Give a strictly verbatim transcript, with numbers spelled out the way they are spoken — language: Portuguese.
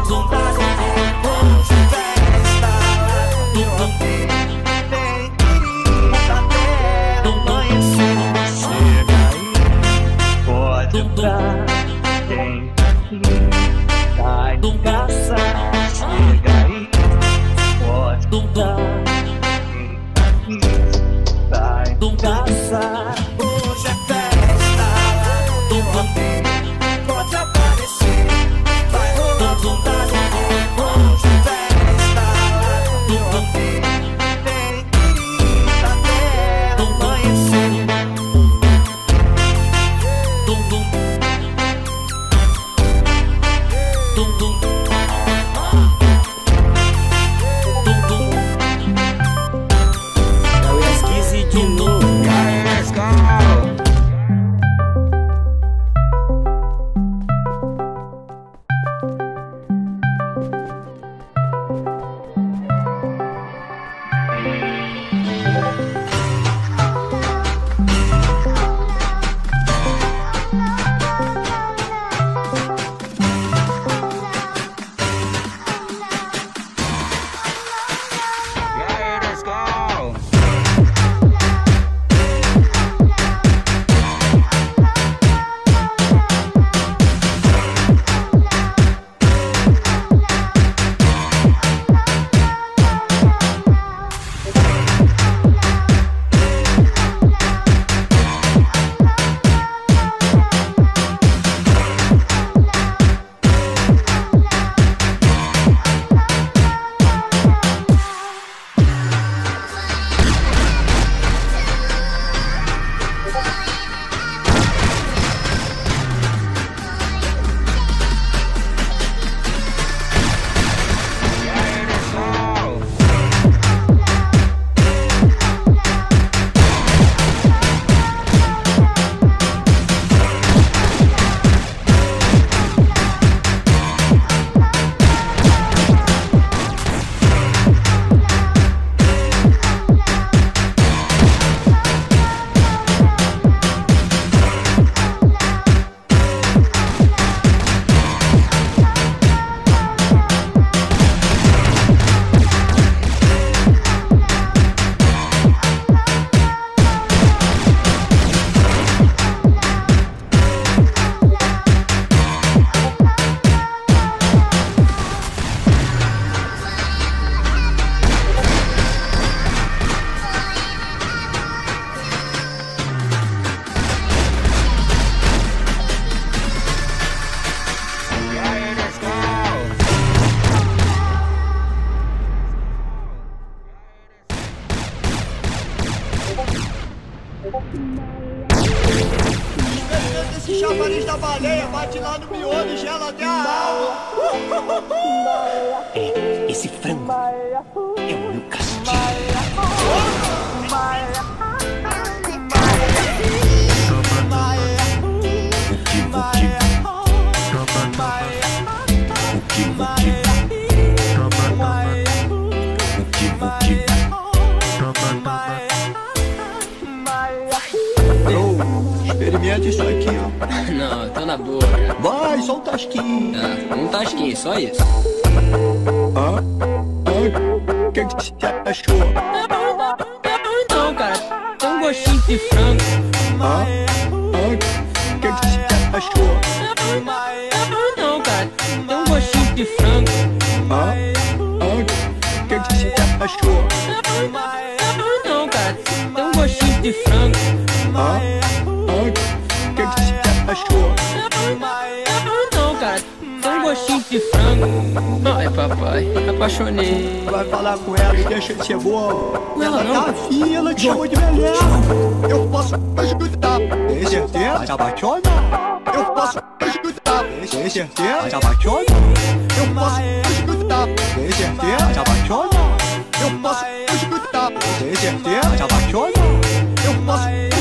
Todo brasileiro de festa. Nem querida até amanhecer. Chega aí, pode entrar. Quem tá aqui tá em casa. Chega aí, pode entrar. Quem tá aqui tá em casa. Hoje é festa. Pode aparecer. Vai rolar vontade. Hoje é festa. Nem querida até amanhecer. Dum dum dum dum dum dum. Eu esqueci de novo. Let's go. Esse chafariz da baleia bate lá no miolo e gela até a alma. É, esse frango é o meu castigo. Experimente isso aqui, ó. Não, tô na boa, cara. Vai, só um tasquinho. Ah, um tasquinho, só isso. Ah, ah, o que que você achou? Não, cara, tem um gostinho de frango. Ah, ah, o que que você achou? Não, cara, tem um gostinho de frango. Ah, ah, o que que você achou? Não, cara, tem um gostinho de frango. Ah, ah, o que que você achou? Não, cara, tem um gostinho de frango. Ai, papai, apaixonei. Vai falar com ela e deixa de ser boa. Ela Ela não. tá afim, ela te chamou de mulher. Eu posso ajudar. Tem certeza? Te apaixona? Eu posso ajudar. Tem certeza? Te apaixona? Eu posso ajudar. Tem certeza? Te apaixona? Eu posso ajudar. Tem certeza? Te apaixona? Eu posso